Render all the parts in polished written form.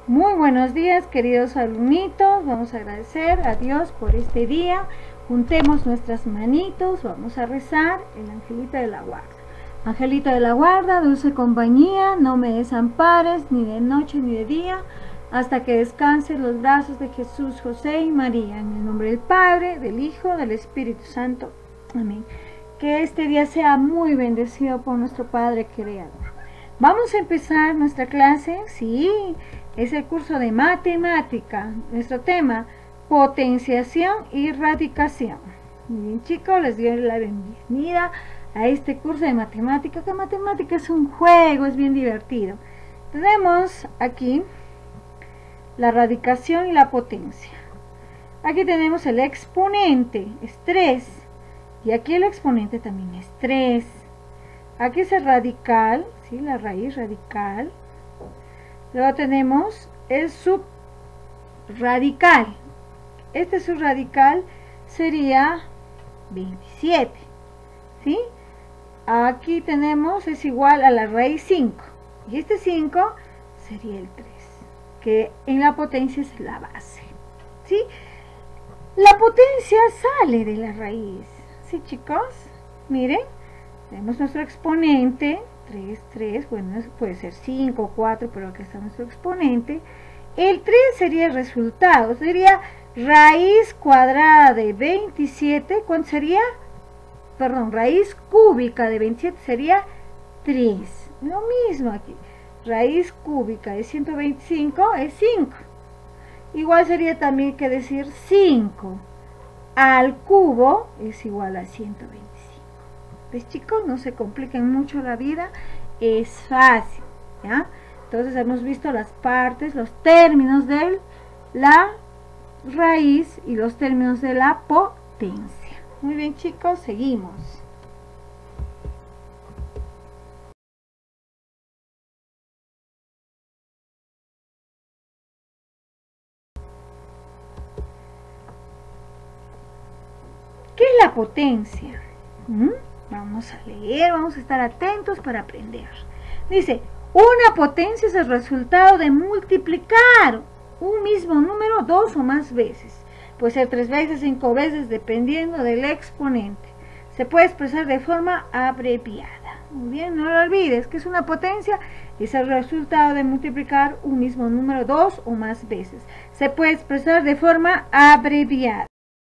Muy buenos días, queridos alumnitos. Vamos a agradecer a Dios por este día. Juntemos nuestras manitos, vamos a rezar el angelito de la guarda. Angelito de la guarda, dulce compañía, no me desampares ni de noche ni de día, hasta que descanse en los brazos de Jesús, José y María. En el nombre del Padre, del Hijo, del Espíritu Santo. Amén. Que este día sea muy bendecido por nuestro Padre Creador. Vamos a empezar nuestra clase, sí, es el curso de matemática. Nuestro tema, potenciación y radicación. Muy bien, chicos, les doy la bienvenida a este curso de matemática, que matemática es un juego, es bien divertido. Tenemos aquí la radicación y la potencia. Aquí tenemos el exponente, es 3, y aquí el exponente también es 3. Aquí es el radical, ¿sí? La raíz radical. Luego tenemos el subradical. Este subradical sería 27, ¿sí? Aquí tenemos, es igual a la raíz 5. Y este 5 sería el 3, que en la potencia es la base, ¿sí? La potencia sale de la raíz, ¿sí, chicos? Miren, tenemos nuestro exponente, 3, bueno, puede ser 5, 4, pero acá está nuestro exponente. El 3 sería el resultado, sería raíz cuadrada de 27, ¿cuánto sería? Perdón, raíz cúbica de 27 sería 3. Lo mismo aquí, raíz cúbica de 125 es 5. Igual sería también que decir 5 al cubo es igual a 125. ¿Ves, chicos? No se compliquen mucho la vida, es fácil, ¿ya? Entonces hemos visto las partes, los términos de la raíz y los términos de la potencia. Muy bien, chicos, seguimos. ¿Qué es la potencia? Vamos a leer, vamos a estar atentos para aprender. Dice, una potencia es el resultado de multiplicar un mismo número 2 o más veces. Puede ser 3 veces, 5 veces, dependiendo del exponente. Se puede expresar de forma abreviada. Muy bien, no lo olvides, que es una potencia, es el resultado de multiplicar un mismo número 2 o más veces. Se puede expresar de forma abreviada.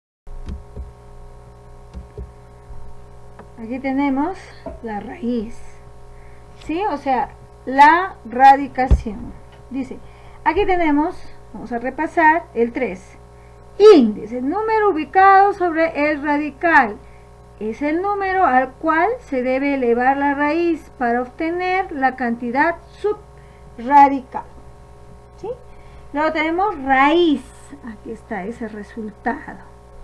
Aquí tenemos la raíz, ¿sí? O sea, la radicación. Dice, aquí tenemos, vamos a repasar, el 3. Índice, el número ubicado sobre el radical. Es el número al cual se debe elevar la raíz para obtener la cantidad subradical, ¿sí? Luego tenemos raíz, aquí está ese resultado.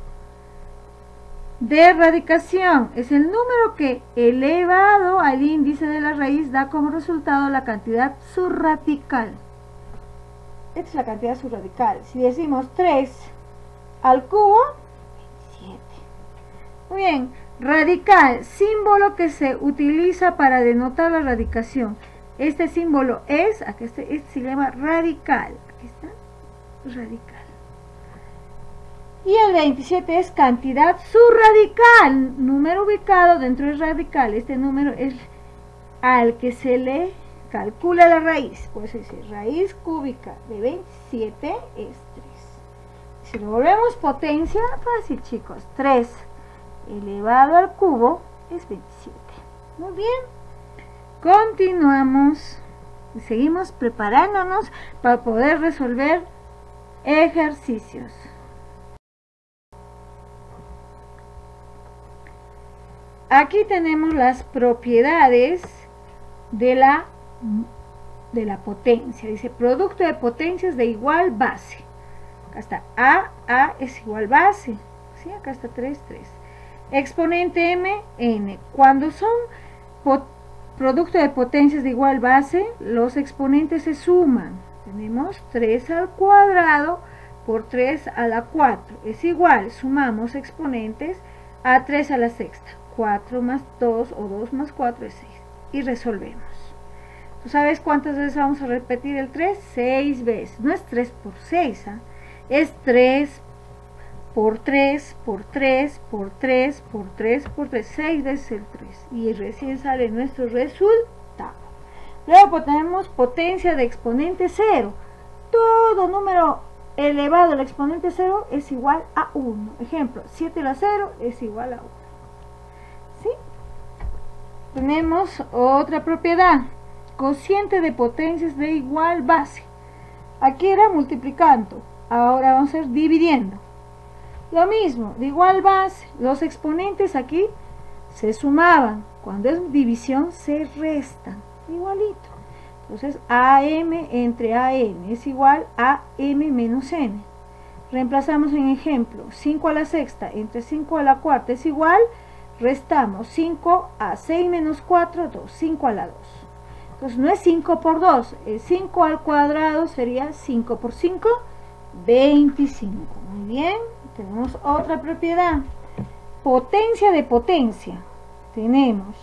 De radicación es el número que elevado al índice de la raíz da como resultado la cantidad subradical. Esta es la cantidad subradical. Si decimos 3 al cubo, 27. Muy bien, radical, símbolo que se utiliza para denotar la radicación. Este símbolo es, aquí este se llama radical. Aquí está, radical. Y el 27 es cantidad subradical, número ubicado dentro del radical. Este número es al que se le calcula la raíz. Pues decir, raíz cúbica de 27 es 3. Si lo volvemos potencia, fácil, chicos. 3 elevado al cubo es 27. Muy bien. Continuamos y seguimos preparándonos para poder resolver ejercicios. Aquí tenemos las propiedades de la potencia. Dice, producto de potencias de igual base. Acá está A es igual base. ¿Sí? Acá está 3. Exponente M, N. Cuando son producto de potencias de igual base, los exponentes se suman. Tenemos 3 al cuadrado por 3 a la 4. Es igual, sumamos exponentes a 3 a la sexta. 4 más 2 o 2 más 4 es 6. Y resolvemos. ¿Tú sabes cuántas veces vamos a repetir el 3? 6 veces. No es 3 por 6, ¿eh? Es 3 por 3, por 3, por 3, por 3, por 3. 6 veces el 3. Y recién sale nuestro resultado. Luego tenemos potencia de exponente 0. Todo número elevado al exponente 0 es igual a 1. Ejemplo, 7 a la 0 es igual a 1. ¿Sí? Tenemos otra propiedad. Cociente de potencias de igual base. Aquí era multiplicando. Ahora vamos a ir dividiendo. Lo mismo, de igual base. Los exponentes aquí se sumaban. Cuando es división se restan. Igualito. Entonces AM entre AN es igual a M menos N. Reemplazamos en ejemplo. 5 a la sexta entre 5 a la cuarta es igual. Restamos 5 a 6 menos 4, 2. 5 a la 2. Entonces no es 5 por 2. Es 5 al cuadrado sería 5 por 5, 25. Muy bien. Tenemos otra propiedad. Potencia de potencia. Tenemos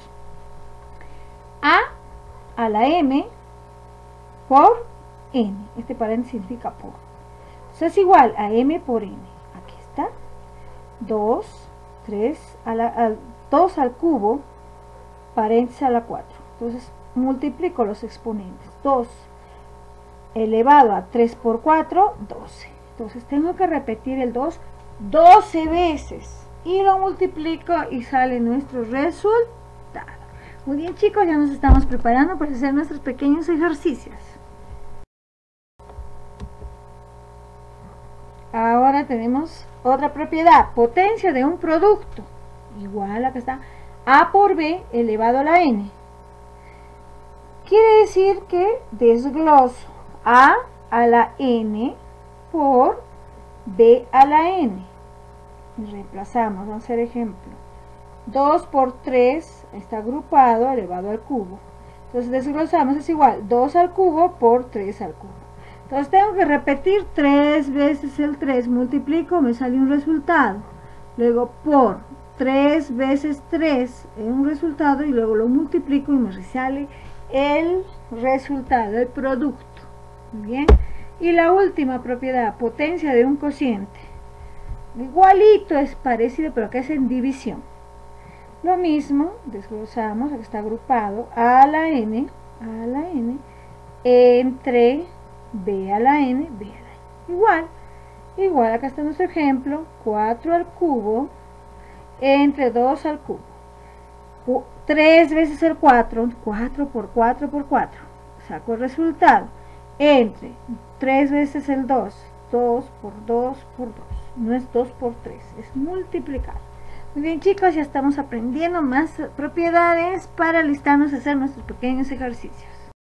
a la m por n. Este paréntesis significa por. Entonces es igual a m por n. Aquí está. 2, 3, 2 al cubo, paréntesis a la 4. Entonces multiplico los exponentes. 2 elevado a 3 por 4, 12. Entonces tengo que repetir el 2 12 veces. Y lo multiplico y sale nuestro resultado. Muy bien, chicos, ya nos estamos preparando para hacer nuestros pequeños ejercicios. Ahora tenemos otra propiedad. Potencia de un producto. Igual a que está a por b elevado a la n. Quiere decir que desgloso a la n por b a la n. Reemplazamos, vamos a hacer ejemplo. 2 por 3 está agrupado elevado al cubo. Entonces desglosamos, es igual 2 al cubo por 3 al cubo. Entonces tengo que repetir 3 veces el 3, multiplico, me sale un resultado. Luego por 3 veces 3 es un resultado y luego lo multiplico y me sale el resultado, el producto. Muy bien. Y la última propiedad, potencia de un cociente. Igualito, es parecido, pero que es en división. Lo mismo, desglosamos, aquí está agrupado a la n entre b a la n, b a la n. Igual, acá está nuestro ejemplo, 4 al cubo entre 2 al cubo. 3 veces el 4, 4 por 4 por 4, saco el resultado, entre 3 veces el 2, 2 por 2 por 2, no es 2 por 3, es multiplicar. Muy bien, chicos, ya estamos aprendiendo más propiedades para listarnos a hacer nuestros pequeños ejercicios.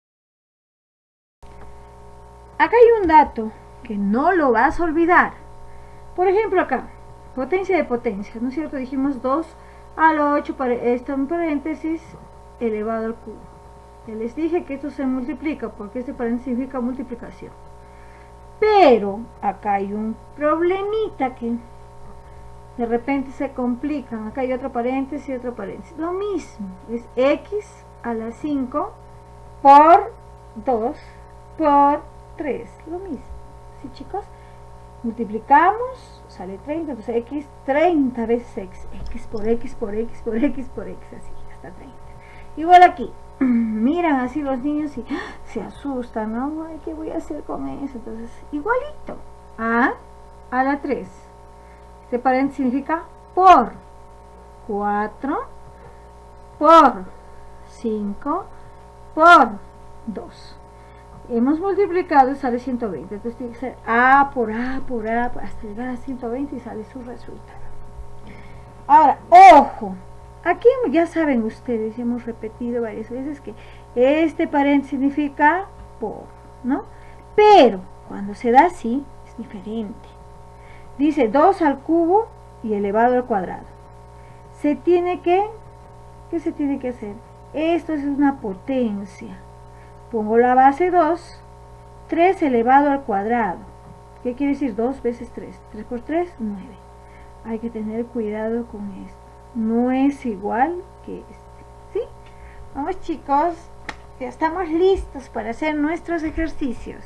Acá hay un dato que no lo vas a olvidar. Por ejemplo acá, potencia de potencia, ¿no es cierto? Dijimos 2 a la 8, esto en paréntesis, elevado al cubo. Ya les dije que esto se multiplica, porque este paréntesis significa multiplicación. Pero acá hay un problemita que de repente se complican. Acá hay otro paréntesis y otro paréntesis. Lo mismo, es x a la 5 por 2 por 3. Lo mismo. ¿Sí, chicos? Multiplicamos, sale 30, entonces x 30 veces x por x por x por x por x, así, hasta 30. Igual aquí, miran así los niños y se asustan, ¿no? Ay, ¿qué voy a hacer con eso? Entonces, igualito, a la 3. Este paréntesis significa por 4, por 5, por 2. Hemos multiplicado y sale 120. Entonces tiene que ser A por A por A hasta llegar a 120 y sale su resultado. Ahora, ojo. Aquí ya saben ustedes, ya hemos repetido varias veces que este paréntesis significa por, ¿no? Pero cuando se da así, es diferente. Dice 2 al cubo y elevado al cuadrado. ¿Qué se tiene que hacer? Esto es una potencia. Pongo la base 2, 3 elevado al cuadrado. ¿Qué quiere decir? 2 veces 3. 3 por 3, 9. Hay que tener cuidado con esto. No es igual que este. ¿Sí? Vamos, chicos. Ya estamos listos para hacer nuestros ejercicios.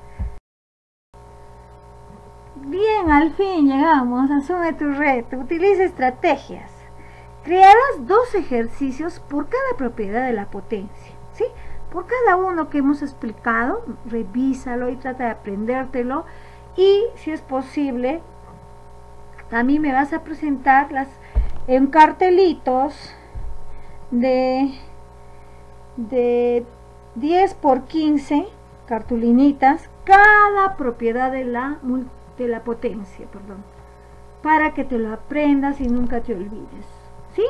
Bien, al fin llegamos. Asume tu reto. Utiliza estrategias. Crearás 2 ejercicios por cada propiedad de la potencia, ¿sí? Por cada uno que hemos explicado, revísalo y trata de aprendértelo. Y si es posible, también me vas a presentar en cartelitos de 10 por 15 cartulinitas cada propiedad de la potencia, para que te lo aprendas y nunca te olvides, ¿sí?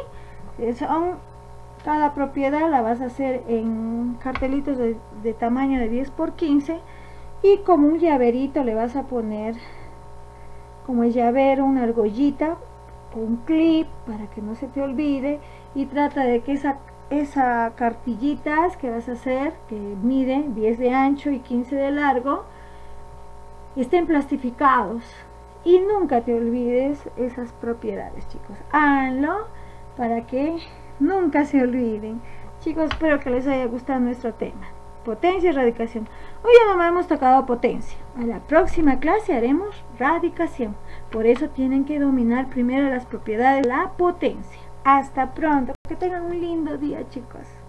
Cada propiedad la vas a hacer en cartelitos de tamaño de 10 por 15 y como un llaverito le vas a poner como el llavero una argollita o un clip para que no se te olvide, y trata de que esa cartillitas que vas a hacer, que mide 10 de ancho y 15 de largo, estén plastificados y nunca te olvides esas propiedades, chicos. Háganlo para que nunca se olviden. Chicos, espero que les haya gustado nuestro tema, potencia y radicación. Hoy ya no hemos tocado potencia. A la próxima clase haremos radicación. Por eso tienen que dominar primero las propiedades de la potencia. Hasta pronto. Que tengan un lindo día, chicos.